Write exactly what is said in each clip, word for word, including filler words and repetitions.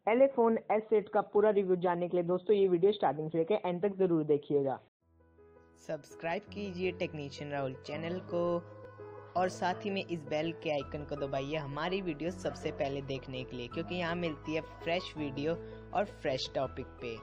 एलेफोन S eight का पूरा review जानने के लिए दोस्तों ये वीडियो स्टार्टिंग से लेकर एंड तक जरूर देखिएगा। सब्सक्राइब कीजिए टेक्नीशियन राहुल चैनल को और साथ ही में इस बेल के आइकन को दबाइए हमारी वीडियो सबसे पहले देखने के लिए, क्योंकि यहाँ मिलती है फ्रेश वीडियो और फ्रेश टॉपिक पे।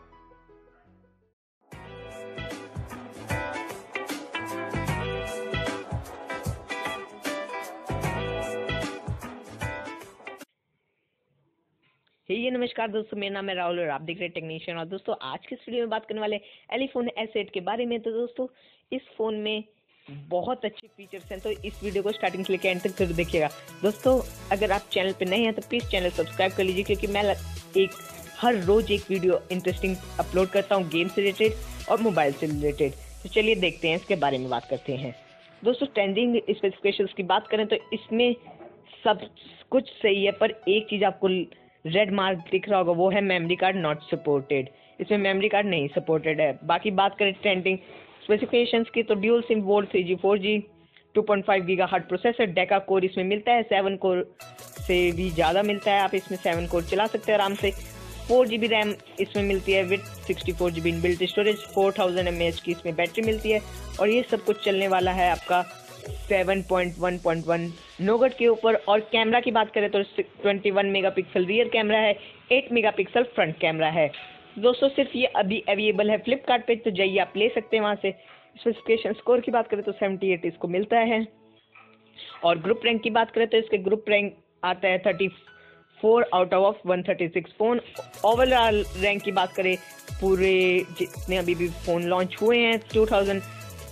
हे ये नमस्कार दोस्तों, मेरा नाम है राहुल और आप देख रहे हैं टेक्नीशियन। और दोस्तों आज के इस वीडियो में बात करने वाले एलीफोन एस एट के बारे में। तो दोस्तों इस फ़ोन में बहुत अच्छे फीचर्स हैं, तो इस वीडियो को स्टार्टिंग से लेकर एंड तक जरूर देखिएगा। दोस्तों अगर आप चैनल पे नए हैं तो प्लीज़ चैनल सब्सक्राइब कर लीजिए, क्योंकि मैं एक हर रोज़ एक वीडियो इंटरेस्टिंग अपलोड करता हूँ गेम से रिलेटेड और मोबाइल से रिलेटेड। तो चलिए देखते हैं इसके बारे में बात करते हैं। दोस्तों ट्रेंडिंग स्पेसिफिकेशंस की बात करें तो इसमें सब कुछ सही है, पर एक चीज़ आपको रेड मार्क दिख रहा होगा, वो है मेमोरी कार्ड नॉट सपोर्टेड। इसमें मेमोरी कार्ड नहीं सपोर्टेड है। बाकी बात करें ट्रेंडिंग स्पेसिफिकेशंस की तो dual SIM board three G four G two point five giga hertz processor, deca core इसमें मिलता है, सेवन कोर से भी ज़्यादा मिलता है। आप इसमें सेवन कोर चला सकते हैं आराम से। फोर जी बी रैम इसमें मिलती है with sixty four G B inbuilt storage, four thousand M A H की इसमें बैटरी मिलती है। और ये सब कुछ चलने वाला है आपका seven point one point one nougat के ऊपर। और कैमरा की बात करें तो twenty one megapixel rear camera है, एट मेगापिक्सल फ्रंट कैमरा है। दोस्तों सिर्फ ये अभी अवेलेबल है फ्लिपकार्ट पे, तो जाइए आप ले सकते हैं वहाँ से। स्पेसिफिकेशन स्कोर की बात करें तो सेवेंटी एट इसको मिलता है। और ग्रुप रैंक की बात करें तो इसके ग्रुप रैंक आता है thirty four out of one thirty six phone. Overall rank की बात करें पूरे जितने अभी भी फ़ोन लॉन्च हुए हैं two thousand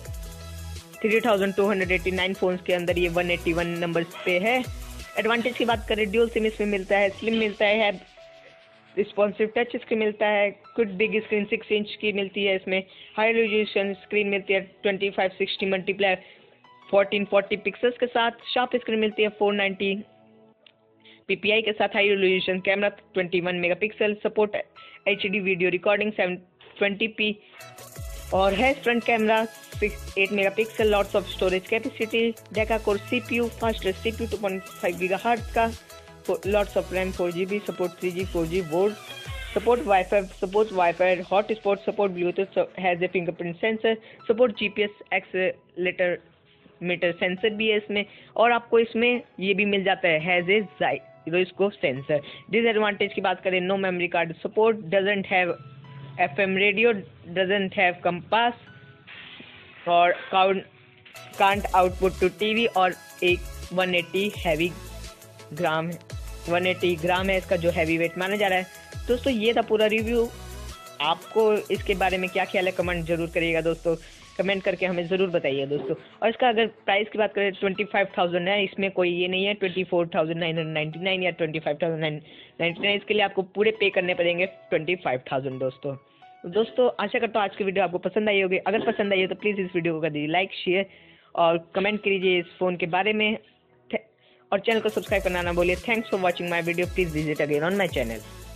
three thousand two hundred eighty nine phones के अंदर ये वन एट्टी वन नंबर पे है। एडवांटेज की बात करें ड्यूल सिम इसमें मिलता है, स्लिम मिलता है, रिस्पॉन्सिव टच स्क्रीन मिलता है, कुछ बिग स्क्रीन सिक्स इंच की मिलती है इसमें, हाई रेजोल्यूशन स्क्रीन मिलती है twenty five sixty multiply fourteen forty pixels के साथ, शार्प स्क्रीन मिलती है फोर नाइंटी पीपीआई के साथ, high resolution camera twenty one megapixel, support HD video recording seven twenty p और है front camera eight megapixel, lots of storage capacity, deca core CPU, fastest CPU two point five gigahertz का, lots of RAM four G B, support three G four G board, support WiFi, support WiFi hotspot, support Bluetooth, has a fingerprint sensor, support GPS accelerometer sensor भी है इसमें। और आपको इसमें ये भी मिल जाता है has a gyroscope sensor. Disadvantage की बात करें no memory card support, doesn't have FM radio, doesn't have compass और कांट आउटपुट टू टीवी, और एक one eighty heavy gram one eighty gram है इसका जो हैवी वेट माना जा रहा है। दोस्तों ये था पूरा रिव्यू। आपको इसके बारे में क्या ख्याल है कमेंट जरूर करिएगा दोस्तों, कमेंट करके हमें ज़रूर बताइए दोस्तों। और इसका अगर प्राइस की बात करें ट्वेंटी फाइव थाउजेंड है, इसमें कोई ये नहीं है twenty four thousand nine hundred ninety nine या twenty five thousand nine ninety nine इसके लिए आपको पूरे पे करने पड़ेंगे ट्वेंटी फाइव थाउजेंड दोस्तों। दोस्तों आशा करता हूँ आज की वीडियो आपको पसंद आई होगी। अगर पसंद आई हो तो प्लीज़ इस वीडियो को कर दीजिए लाइक, शेयर और कमेंट कीजिए इस फ़ोन के बारे में, और चैनल को सब्सक्राइब करना ना बोलिए। Thanks for watching my video, please visit again on my channel.